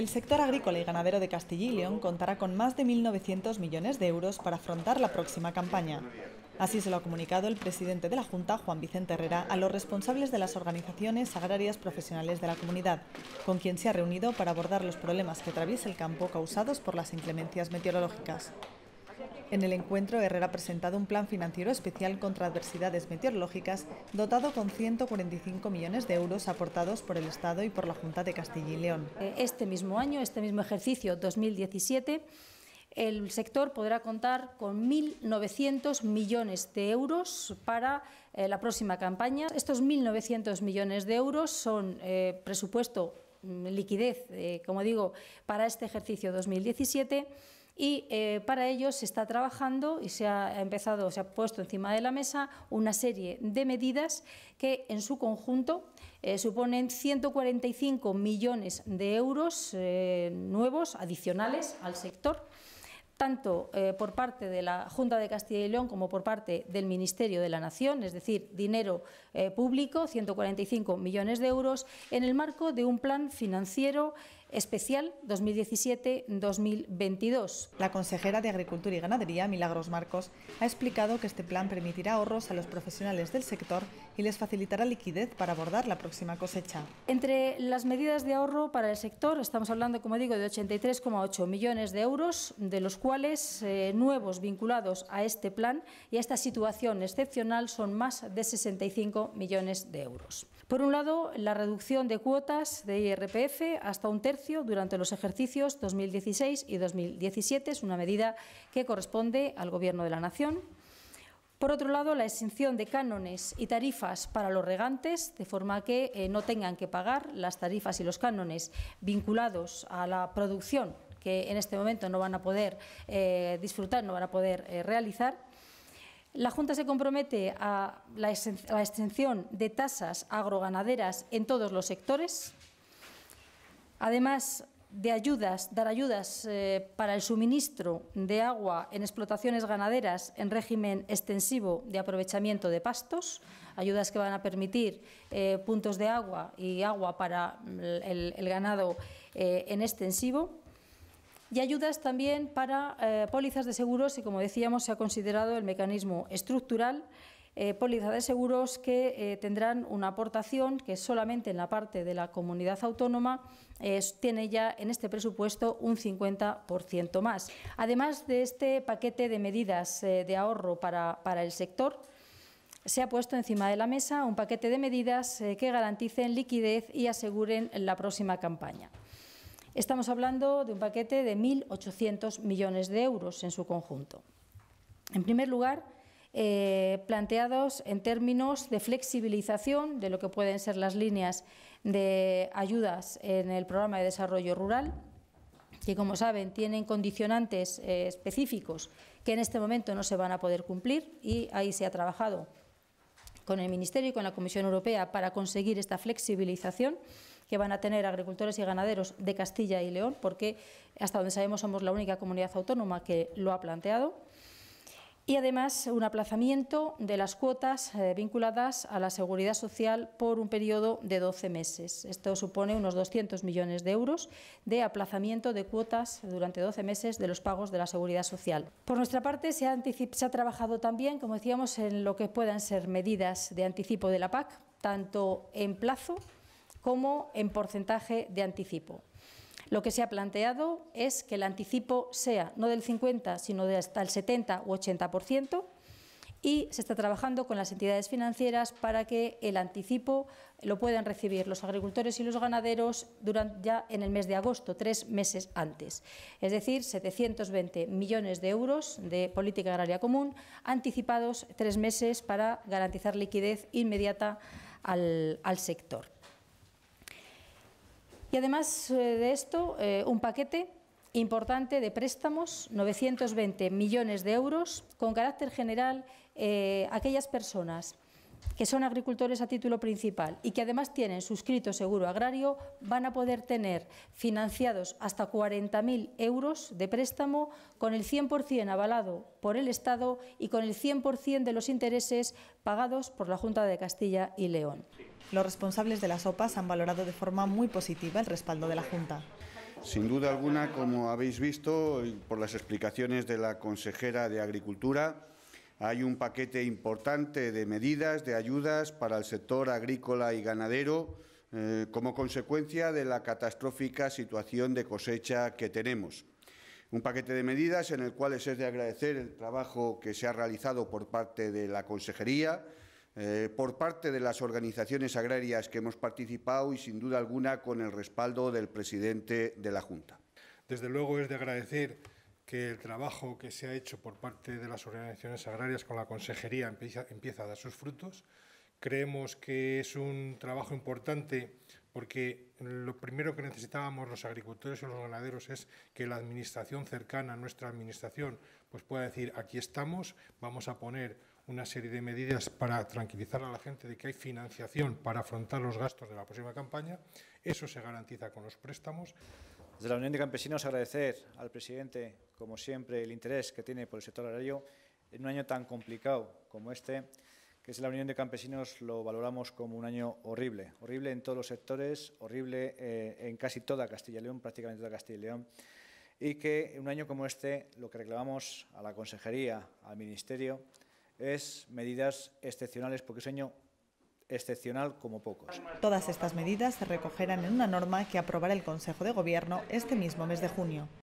El sector agrícola y ganadero de Castilla y León contará con más de 1.900 millones de euros para afrontar la próxima campaña. Así se lo ha comunicado el presidente de la Junta, Juan Vicente Herrera, a los responsables de las organizaciones agrarias profesionales de la comunidad, con quien se ha reunido para abordar los problemas que atraviesa el campo causados por las inclemencias meteorológicas. En el encuentro, Herrera ha presentado un plan financiero especial contra adversidades meteorológicas dotado con 145 millones de euros aportados por el Estado y por la Junta de Castilla y León. Este mismo año, este mismo ejercicio 2017, el sector podrá contar con 1.900 millones de euros para la próxima campaña. Estos 1.900 millones de euros son presupuesto, liquidez, como digo, para este ejercicio 2017. Y para ello se está trabajando y se ha puesto encima de la mesa una serie de medidas que en su conjunto suponen 145 millones de euros nuevos, adicionales al sector, tanto por parte de la Junta de Castilla y León como por parte del Ministerio de la Nación, es decir, dinero público, 145 millones de euros, en el marco de un plan financiero especial 2017-2022. La consejera de Agricultura y Ganadería, Milagros Marcos, ha explicado que este plan permitirá ahorros a los profesionales del sector y les facilitará liquidez para abordar la próxima cosecha. Entre las medidas de ahorro para el sector estamos hablando, como digo, de 83,8 millones de euros, de los cuales nuevos vinculados a este plan y a esta situación excepcional son más de 65 millones de euros. Por un lado, la reducción de cuotas de IRPF hasta un tercio durante los ejercicios 2016 y 2017, es una medida que corresponde al Gobierno de la Nación. Por otro lado, la exención de cánones y tarifas para los regantes, de forma que no tengan que pagar las tarifas y los cánones vinculados a la producción, que en este momento no van a poder disfrutar, no van a poder realizar. La Junta se compromete a la exención de tasas agroganaderas en todos los sectores. Además de dar ayudas para el suministro de agua en explotaciones ganaderas en régimen extensivo de aprovechamiento de pastos, ayudas que van a permitir puntos de agua y agua para el ganado en extensivo. Y ayudas también para pólizas de seguros y, como decíamos, se ha considerado el mecanismo estructural, pólizas de seguros que tendrán una aportación que solamente en la parte de la comunidad autónoma tiene ya en este presupuesto un 50% más. Además de este paquete de medidas de ahorro para el sector, se ha puesto encima de la mesa un paquete de medidas que garanticen liquidez y aseguren la próxima campaña. Estamos hablando de un paquete de 1.800 millones de euros en su conjunto. En primer lugar, planteados en términos de flexibilización de lo que pueden ser las líneas de ayudas en el programa de desarrollo rural, que, como saben, tienen condicionantes específicos que en este momento no se van a poder cumplir, y ahí se ha trabajado con el Ministerio y con la Comisión Europea para conseguir esta flexibilización que van a tener agricultores y ganaderos de Castilla y León, porque hasta donde sabemos somos la única comunidad autónoma que lo ha planteado. Y además un aplazamiento de las cuotas vinculadas a la seguridad social por un periodo de 12 meses. Esto supone unos 200 millones de euros de aplazamiento de cuotas durante 12 meses de los pagos de la seguridad social. Por nuestra parte se ha trabajado también, como decíamos, en lo que puedan ser medidas de anticipo de la PAC, tanto en plazo como en porcentaje de anticipo. Lo que se ha planteado es que el anticipo sea no del 50%, sino de hasta el 70 u 80%, y se está trabajando con las entidades financieras para que el anticipo lo puedan recibir los agricultores y los ganaderos ya en el mes de agosto, 3 meses antes. Es decir, 720 millones de euros de política agraria común anticipados 3 meses para garantizar liquidez inmediata al sector. Y además de esto, un paquete importante de préstamos, 920 millones de euros, con carácter general, aquellas personas que son agricultores a título principal y que además tienen suscrito seguro agrario, van a poder tener financiados hasta 40.000 euros de préstamo con el 100% avalado por el Estado y con el 100% de los intereses pagados por la Junta de Castilla y León. Los responsables de las OPAs han valorado de forma muy positiva el respaldo de la Junta. Sin duda alguna, como habéis visto por las explicaciones de la consejera de Agricultura, hay un paquete importante de medidas, de ayudas para el sector agrícola y ganadero como consecuencia de la catastrófica situación de cosecha que tenemos. Un paquete de medidas en el cual es de agradecer el trabajo que se ha realizado por parte de la Consejería, por parte de las organizaciones agrarias que hemos participado y, sin duda alguna, con el respaldo del presidente de la Junta. Desde luego es de agradecer que el trabajo que se ha hecho por parte de las organizaciones agrarias con la Consejería empieza a dar sus frutos. Creemos que es un trabajo importante porque lo primero que necesitábamos los agricultores y los ganaderos es que la administración cercana a nuestra administración pues pueda decir: aquí estamos, vamos a poner una serie de medidas para tranquilizar a la gente de que hay financiación para afrontar los gastos de la próxima campaña. Eso se garantiza con los préstamos. Desde la Unión de Campesinos agradecer al presidente, como siempre, el interés que tiene por el sector agrario en un año tan complicado como este, que es la Unión de Campesinos lo valoramos como un año horrible, horrible en todos los sectores, horrible en casi toda Castilla y León, prácticamente toda Castilla y León, y que en un año como este lo que reclamamos a la Consejería, al Ministerio, es medidas excepcionales, porque es un año excepcional como pocos. Todas estas medidas se recogerán en una norma que aprobará el Consejo de Gobierno este mismo mes de junio.